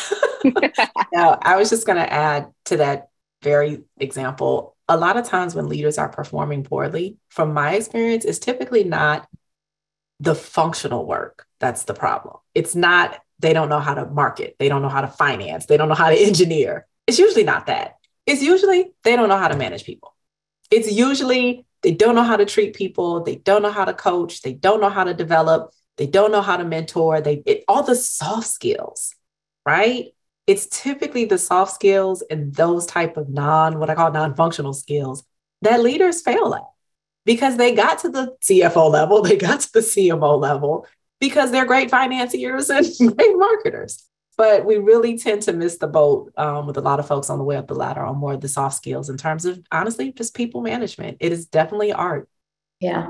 No, I was just going to add to that very example. A lot of times when leaders are performing poorly, from my experience, it's typically not the functional work that's the problem. It's not, they don't know how to market. They don't know how to finance. They don't know how to engineer. It's usually not that. It's usually they don't know how to manage people. It's usually they don't know how to treat people. They don't know how to coach. They don't know how to develop. They don't know how to mentor. All the soft skills, right? It's typically the soft skills and those type of what I call non-functional skills that leaders fail at because they got to the CFO level, they got to the CMO level because they're great financiers and great marketers. But we really tend to miss the boat with a lot of folks on the way up the ladder on more of the soft skills in terms of, honestly, just people management. It is definitely art. Yeah.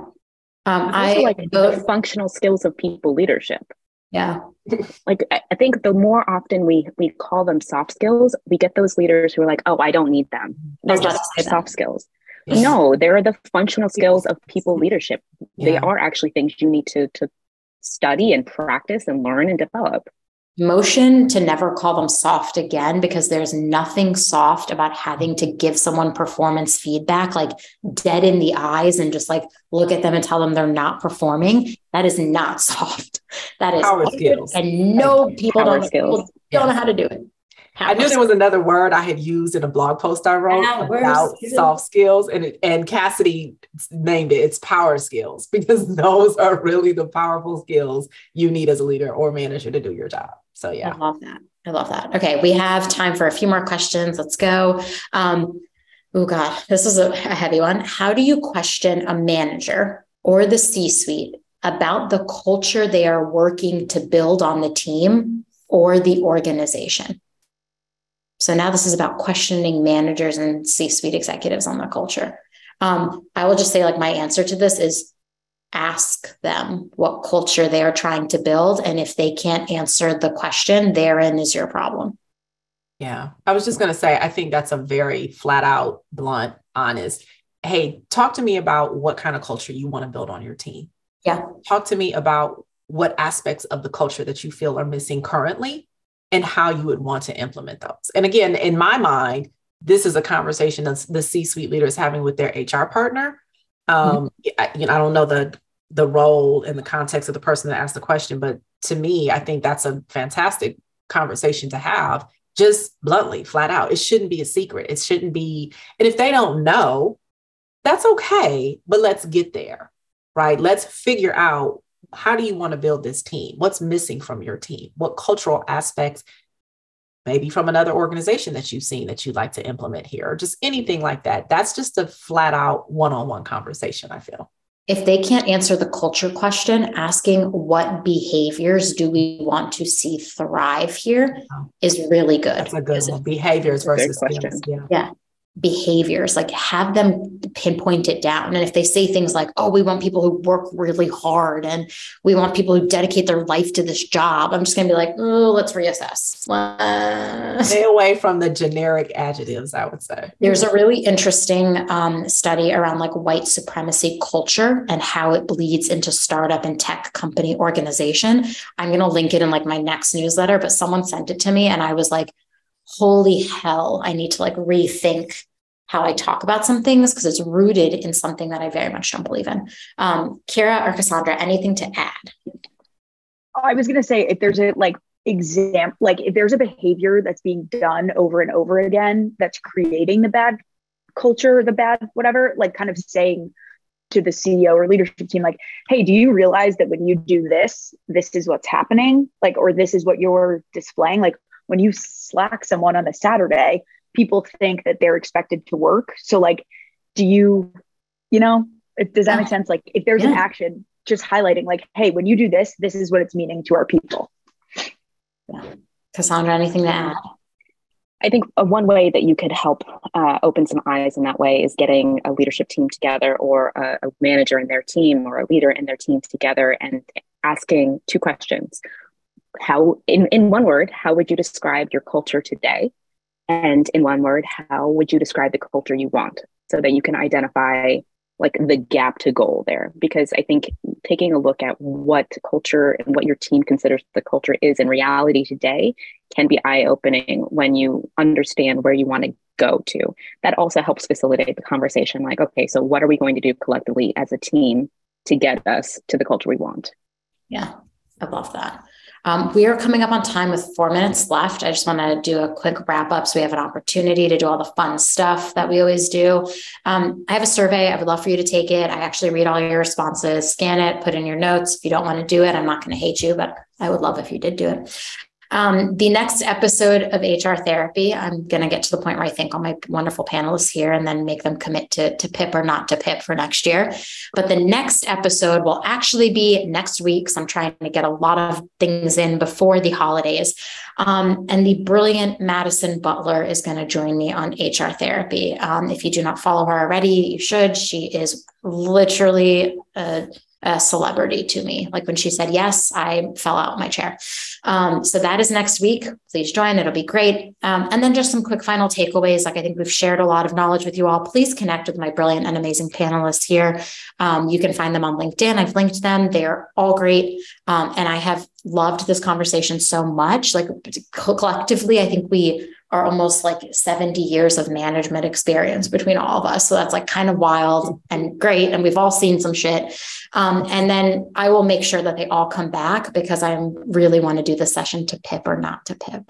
I like the functional skills of people leadership. Yeah. Like, I think the more often we call them soft skills, we get those leaders who are like, oh, I don't need them. They're just soft skills. Yes. No, they're the functional skills of people leadership. Yeah. They are actually things you need to study and practice and learn and develop. Motion to never call them soft again, because there's nothing soft about having to give someone performance feedback, like dead in the eyes and just like look at them and tell them they're not performing. That is not soft. That is power skills. And people don't know how to do it. I knew there was another word I had used in a blog post I wrote about soft skills, and Cassidy named it. It's power skills, because those are really the powerful skills you need as a leader or manager to do your job. So yeah. I love that. Okay. We have time for a few more questions. Let's go. Oh God, this is a heavy one. How do you question a manager or the C-suite about the culture they are working to build on the team or the organization? So now this is about questioning managers and C-suite executives on their culture. I will just say, like, my answer to this is ask them what culture they are trying to build. And if they can't answer the question, therein is your problem. Yeah. I was just going to say, I think that's a very flat out, blunt, honest, hey, talk to me about what kind of culture you want to build on your team. Yeah. Talk to me about what aspects of the culture that you feel are missing currently and how you would want to implement those. And again, in my mind, this is a conversation that the C-suite leader is having with their HR partner. I don't know the role and the context of the person that asked the question, but to me, I think that's a fantastic conversation to have, just bluntly, flat out. It shouldn't be a secret. It shouldn't be. And if they don't know, that's okay, but let's get there, right? Let's figure out, how do you want to build this team? What's missing from your team? What cultural aspects, maybe from another organization that you've seen that you'd like to implement here, or just anything like that? That's just a flat out one-on-one conversation, I feel. If they can't answer the culture question, asking what behaviors do we want to see thrive here is really good. That's a good one. Behaviors versus skills. Yeah. behaviors, like have them pinpoint it down. And if they say things like, oh, we want people who work really hard and we want people who dedicate their life to this job, I'm just going to be like, oh, let's reassess. Stay away from the generic adjectives, I would say. There's a really interesting study around like white supremacy culture and how it bleeds into startup and tech company organization. I'm going to link it in like my next newsletter, but someone sent it to me and I was like, holy hell, I need to like rethink how I talk about some things because it's rooted in something that I very much don't believe in. Kira or Cassandra, anything to add? I was going to say, if there's a like example, like if there's a behavior that's being done over and over again, that's creating the bad culture, the bad, whatever, like kind of saying to the CEO or leadership team, like, hey, do you realize that when you do this, this is what's happening? Like, or this is what you're displaying? Like, when you Slack someone on a Saturday, people think that they're expected to work. So like, do you know, does that make sense? Like if there's an action, just highlighting like, hey, when you do this, this is what it's meaning to our people. Yeah. Cassandra, anything to add? I think one way that you could help open some eyes in that way is getting a leadership team together or a manager in their team or a leader in their team together and asking 2 questions. How, in one word, how would you describe your culture today? And in one word, how would you describe the culture you want? So that you can identify like the gap to goal there. Because I think taking a look at what culture and what your team considers the culture is in reality today can be eye-opening when you understand where you want to go to. That also helps facilitate the conversation. Like, okay, so what are we going to do collectively as a team to get us to the culture we want? Yeah, I love that. We are coming up on time with 4 minutes left. I just want to do a quick wrap up so we have an opportunity to do all the fun stuff that we always do. I have a survey. I would love for you to take it. I actually read all your responses, scan it, put in your notes. If you don't want to do it, I'm not going to hate you, but I would love if you did do it. The next episode of HR Therapy, I'm going to get to the point where I thank all my wonderful panelists here and then make them commit to PIP or not to PIP for next year. But the next episode will actually be next week. So I'm trying to get a lot of things in before the holidays. And the brilliant Madison Butler is going to join me on HR Therapy. If you do not follow her already, you should. She is literally a celebrity to me. Like when she said yes, I fell out of my chair. So that is next week. Please join. It'll be great. And then just some quick final takeaways. Like I think we've shared a lot of knowledge with you all. Please connect with my brilliant and amazing panelists here. You can find them on LinkedIn. I've linked them. They're all great. And I have loved this conversation so much. Like collectively, I think we are almost like 70 years of management experience between all of us. So that's like kind of wild and great. And we've all seen some shit. And then I will make sure that they all come back because I really want to do the session to PIP or not to PIP.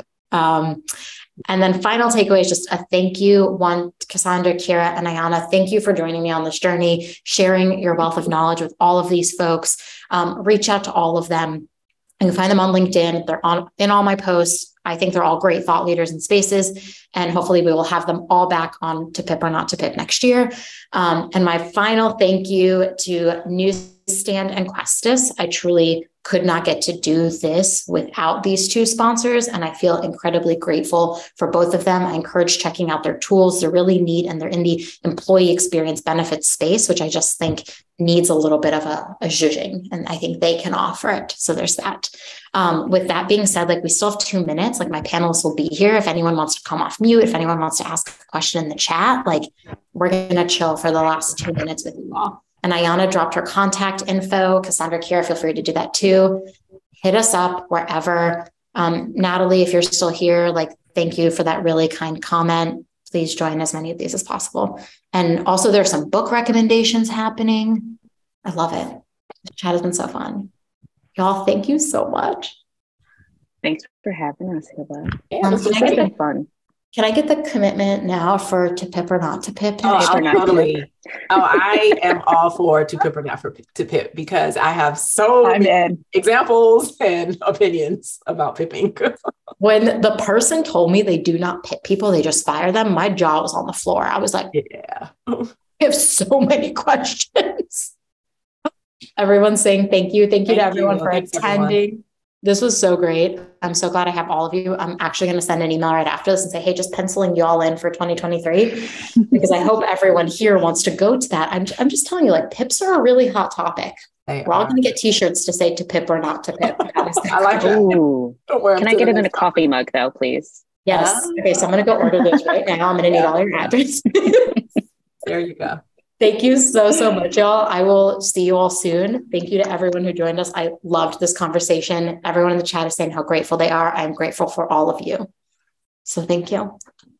And then final takeaway is just a thank you. One, Cassandra, Kira, and Ayana, thank you for joining me on this journey, sharing your wealth of knowledge with all of these folks. Reach out to all of them. You can find them on LinkedIn. They're in all my posts. I think they're all great thought leaders in spaces, and hopefully we will have them all back on to PIP or not to PIP next year. And my final thank you to Newsstand and Questus. I truly could not get to do this without these 2 sponsors, and I feel incredibly grateful for both of them. I encourage checking out their tools. They're really neat, and they're in the employee experience benefits space, which I just think needs a little bit of a zhuzhing, and I think they can offer it. So there's that. With that being said, like we still have 2 minutes, like my panelists will be here. If anyone wants to come off mute, if anyone wants to ask a question in the chat, like we're going to chill for the last 2 minutes with you all. And Ayana dropped her contact info. Cassandra, Kira, feel free to do that too. Hit us up wherever. Natalie, if you're still here, like, thank you for that really kind comment. Please join as many of these as possible. And also there's some book recommendations happening. I love it. The chat has been so fun. Y'all, thank you so much. Thanks for having us, Hila. Yeah, It's been fun. Can I get the commitment now for to PIP or not to PIP? Totally. I am all for to PIP or not to PIP because I have so many examples and opinions about pipping. When the person told me they do not PIP people, they just fire them, my jaw was on the floor. I was like, yeah, I have so many questions. Everyone's saying thank you. Thank you to everyone for attending. This was so great. I'm so glad I have all of you. I'm actually going to send an email right after this and say, hey, just penciling you all in for 2023, because I hope everyone here wants to go to that. I'm just telling you, like, PIPs are a really hot topic. We're all going to get t-shirts to say to PIP or not to PIP. I like that. Ooh. Can I get it in a coffee mug though, please? Yes. Okay. So I'm going to go order those right now. I'm going to need all your address. There you go. Thank you so much, y'all. I will see you all soon. Thank you to everyone who joined us. I loved this conversation. Everyone in the chat is saying how grateful they are. I'm grateful for all of you. So thank you.